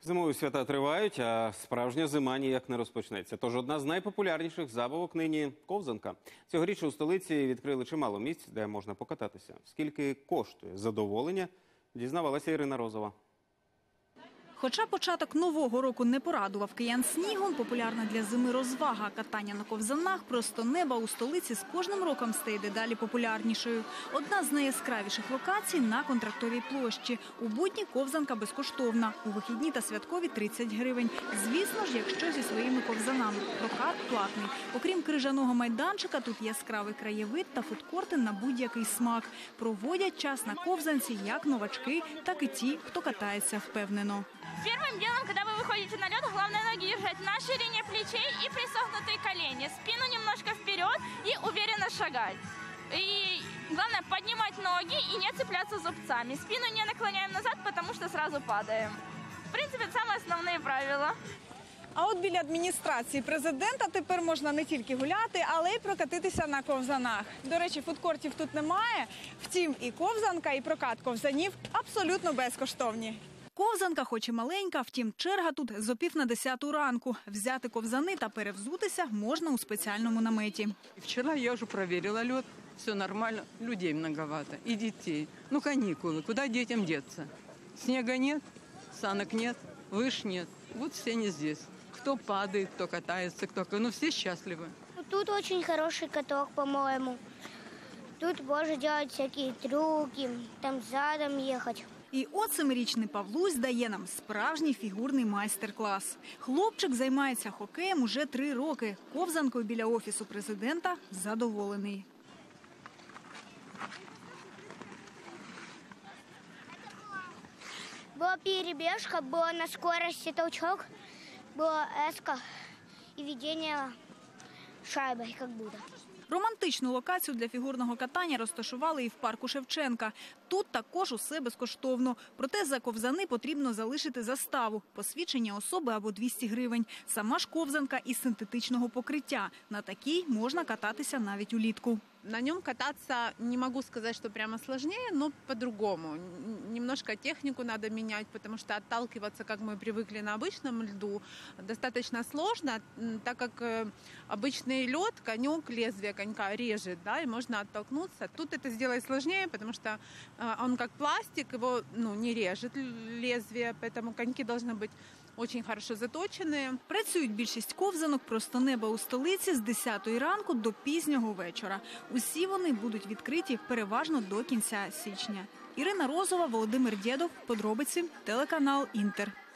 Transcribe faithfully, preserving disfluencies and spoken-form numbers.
Зимові свята тривають, а справжня зима ніяк не розпочнеться. Тож одна з найпопулярніших забавок нині – ковзанка. Цьогоріч у столиці відкрили чимало місць, де можна покататися. Скільки коштує задоволення, дізнавалася Ірина Розова. Хоча початок нового року не порадував киян снігом, популярна для зими розвага катання на ковзанах просто неба у столиці з кожним роком стає дедалі популярнішою. Одна з найяскравіших локацій – на Контрактовій площі. У будні ковзанка безкоштовна, у вихідні та святкові – тридцять гривень. Звісно ж, якщо зі своїми ковзанами. Прокат платний. Окрім крижаного майданчика, тут яскравий краєвид та фудкорти на будь-який смак. Проводять час на ковзанці як новачки, так і ті, хто катається впевнено. Первым делом, когда вы выходите на лед, главное ноги держать на ширине плечей и присогнутые колени. Спину немножко вперед и уверенно шагать. И главное поднимать ноги и не цепляться зубцами. Спину не наклоняем назад, потому что сразу падаем. В принципе, это самые основные правила. А от біля адміністрації президента тепер можна не тільки гуляти, але й прокатитися на ковзанах. До речі, фудкортів тут немає. Втім, і ковзанка, і прокат ковзанів абсолютно безкоштовні. Ковзанка хоч і маленька, втім черга тут з опів на десяту ранку. Взяти ковзани та перевзутися можна у спеціальному наметі. Вчора я вже перевірила лід, все нормально, людей многовато і дітей. Ну, канікули, куди дітям діться? Снігу немає, санок немає, виш немає, от всі не тут. Хто падає, хто катається, хто, ну всі щасливі. Тут дуже хороший каток, по-моєму. Тут можна робити всякі трюки, там задом їхати. І от семирічний Павлусь дає нам справжній фігурний майстер-клас. Хлопчик займається хокеєм уже три роки. Ковзанкою біля Офісу президента задоволений. Була перебіжка, була на швидкості толчок, була еска і ведення шайби, як будто. Романтичну локацію для фігурного катання розташували і в парку Шевченка. Тут також усе безкоштовно. Проте за ковзани потрібно залишити заставу, посвідчення особи або двісті гривень. Сама ж ковзанка із синтетичного покриття. На такій можна кататися навіть улітку. На нем кататься, не могу сказать, что прямо сложнее, но по-другому. Немножко технику надо менять, потому что отталкиваться, как мы привыкли на обычном льду, достаточно сложно, так как обычный лед, конек, лезвие конька режет, да, и можно оттолкнуться. Тут это сделать сложнее, потому что он как пластик, его ну, не режет лезвие, поэтому коньки должны быть очень хорошо заточені. Працюють більшість ковзанок просто неба у столиці з десятої ранку до пізнього вечора. Усі вони будуть відкриті переважно до кінця січня. Ірина Розова, Володимир Дєдов. Подробиці. Телеканал «Інтер».